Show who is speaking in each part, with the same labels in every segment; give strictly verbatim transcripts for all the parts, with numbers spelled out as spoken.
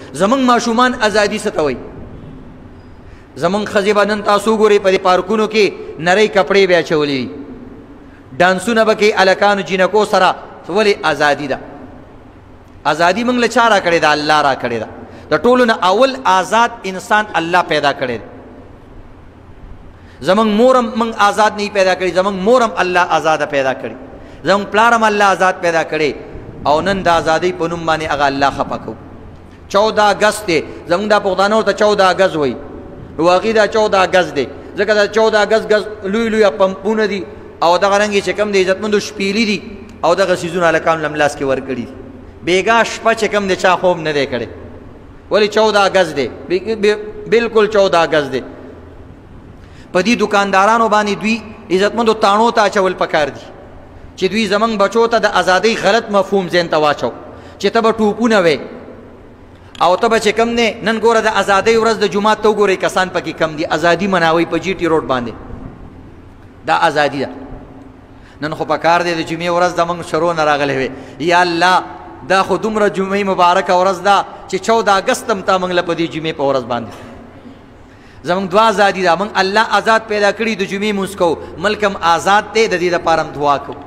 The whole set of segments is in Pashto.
Speaker 1: زمونږ ماشومان ازادي څه ته وایي زمونږ ښځې به نن تاسو ګورئ په دې پارکونو کې نرۍ کپړې به اچولې وي ډانسونه به کوي هلکانو جینکو سره ولې ازادي ده ازادي موږ له چا را کړې ده الله را کړې ده د ټولو نه اول آزاد انسان الله پیدا کړی دی زمونږ مورم موږ آزاد نه پیدا کړي زمونږ مورم الله آزاده پیدا کړي زمونږ پلارم الله آزاد پیدا کړي او نن د ازادۍ په نوم باندې هغه الله خفه کوو چودہ اگست دی زمونږ دا پښتانه ورته چودہ اگست وایي نو هغې دا چودہ اگست دی ځکه دا چودہ اگست ګز لوی لوی پمپونه دي او دغه رنګ چې کوم د عزتمندو شپېلي دي او دغه څیزونه هلکانو له ملاس کې ورکړي دي بېګا شپه چې کوم دی چا خوب نه دی کړی ولې چودہ اگست دی بلکل چودہ اگست دی په دې دکاندارانو باندې دوی عزتمندو تاڼو ته اچول پکار دي چې دوی زمونږ بچو ته د ازادۍ غلط مفهوم ذهن ته واچو چې ته به ټوپونه وې او ته به چې کم دی نن ګوره د ازادۍ ورځ د جومات ته وګورئ کسان پکې کم دي ازادي مناوئ په جي ټي روډ باندې دا ازادي ده نن خو پکار دی د جمعې ورځ زمونږ شروع نه راغلی وې یا الله دا خو دومره جمعې مبارکه ورځ ده چې چودہ اګست هم تا موږ له په دې جمعې په ورځ باندې زمونږ دعا ازادي ده موږ الله آزاد پیدا کړي د جمعې مونځ کوو ملک هم آزاد دی د دې دپاره هم دعا کوو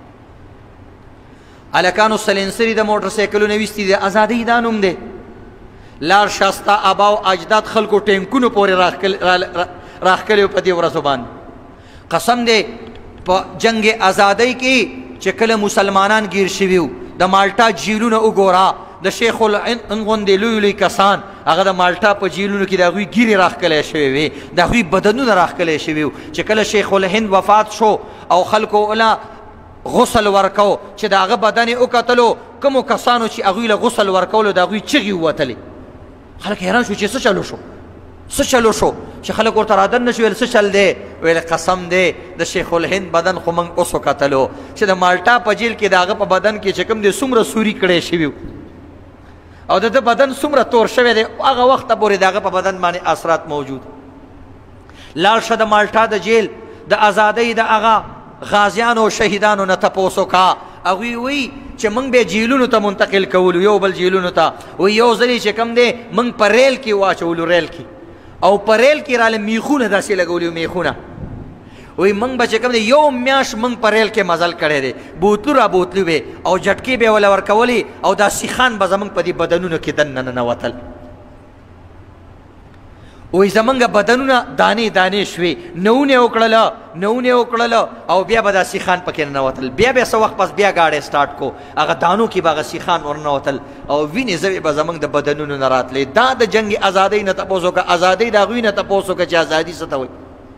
Speaker 1: هلکانو سلنسري د موټر سایکلونه ویستي دي ازادۍ دا نوم دی لار شاسته آبا او اجداد خلکو ټینکونو پورې راښکلي په دې ورځو باندې قسم دی په جنگ ازادۍ کې چې کله مسلمانان ګیر شوي وو د مالټا جیلونه وګوره د شیخ الهند غوندې لوی لوی کسان هغه د مالټا په جیلونو کې د هغوی ګیرې راښکلی شوې وې د هغوی بدنونه راښکلی شوي وو چې کله شیخ الهند وفات شو او خلکو وله غسل ورکو چې د هغه بدن یې وکتلو کومو کسانو چې هغوی له غسل ورکولو د هغوی چغې ووتلې خلک حیران شو چې څه چلو شو څه چلو شو چې خلک ورته رادن نه شو ویل څه چل دی ویل قسم دی د شیخ الهند بدن خو موږ اوس وکتلو چې د مالټا په جیل کې د هغه په بدن کې چې کوم دی څومره سوري کړی شوي او د ده بدن څومره تور شوی دی هغه وخته پورې د هغه په بدن باندې اثرات موجود لاړ شه د مالټا د جیل د ازادۍ د هغه غازیانو او شهیدانو نه تپوس وکړه هغوی وایي چې موږ به جیلونو ته منتقل کولو یو بل جیلونو ته وایي یو ځل چې کوم دی موږ په ریل کې واچولو ریل کې او په ریل کې راله میخونه داسې لګولي میخونه وایي موږ به چې کوم دی یو میاشت موږ په ریل کې مزل کړی دی بوتلو را بوتلو وې او جټکې به یې وله ورکولې او دا سیخان به زموږ په دې بدنونو کې دننه ننوتل وایي زمونږ بدنونه دانې دانې شوې نوونه وکړله نوونه وکړله او بیا به دا سیخان پکې ننوتل بیا بیا څه وخت پس بیا گاډی سټارټ کو هغه دانو کې به هغه سیخان ورننوتل او وینې زوې به زمونږ د بدنونو نه راتلې دا د جنګ ازادۍ نه تپوس وکړه ازادۍ د هغوی نه تپوس وکړه چې ازادي څه ته وایي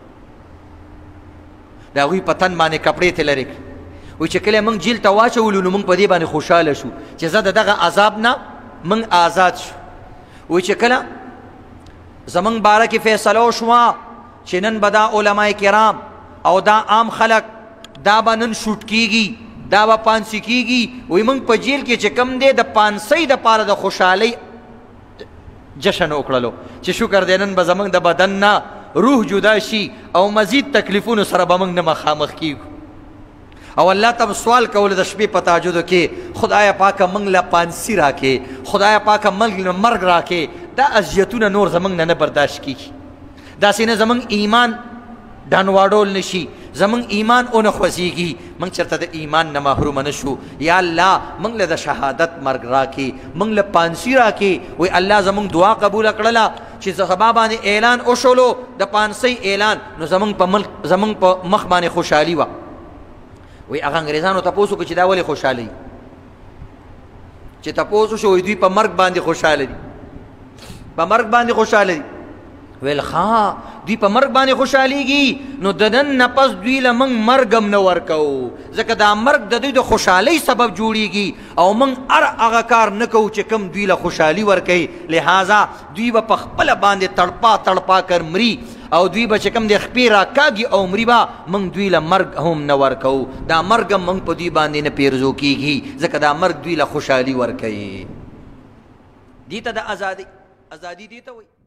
Speaker 1: د هغوی په تن باندې کپړې ترې لرې کړي وایي چې کله موږ جیل ته واچولو نو موږ په دې باندې خوشحاله شو چې زه د دغه عذاب نه موږ آزاد شو وایي چې کله زمونږ باره کې فیصله وشوه چې نن به دا علماء کرام او دا عام خلک دا به نن شوټ کیږي دا به پانسی کیږي وایي موږ په جیل کې چې کم دی د پانسۍ دپاره د خوشحالۍ جشن وکړلو چې شکر دی نن به زمونږ د بدن نه روح جدا شي او مزید تکلیفونو سره به موږ نه مخامخ کیږو او الله ته سوال کول د شپې په تهجدو کې خدایه پاکه موږ له پانسي راکې خدایه پاکه موږ له مرګ راکې دا اذیتونه نور زمونږ نه نه برداشت کیږي داسې نه زمونږ ایمان ډانواډول نشي زمونږ ایمان ونه خوځېږي موږ چېرته د ایمان نه محرومه نه شو یا الله موږ له د شهادت مرګ راکې موږ له پانسي راکې وایي الله زمونږ دعا قبوله کړله چې سبا باندې اعلان وشولو د پانسۍ اعلان نو زمونږ په ملک زمونږ په مخ باندې خوشحالي وه وایي هغه انګریزانو تپوس وکړو چې دا ولې خوشحاله دي چې تپوس وشو وایي دوی په مرګ باندې خوشحاله دي په مرګ باندې خوشحاله دي ویل ښه دوی په مرګ باندې خوشحالېږي نو د نن نه پس دوی له موږ مرګ هم نه ورکوو ځکه دا مرګ د دوی د خوشحالۍ سبب جوړېږي او موږ هر هغه کار نه کوو چې کوم دوی له خوشحالي ورکوي لہذا دوی به په خپله باندې تړپا تړپا کر مري او دوی به چې کوم د خپې راکاږي او مري به موږ دوی له مرګ هم نه ورکوو دا مرګ هم موږ په دوی باندې نه پیرزو کېږي ځکه دا مرګ دوی له خوشحالي ورکوي دې ته د ازادۍ ازادي دې ته وایي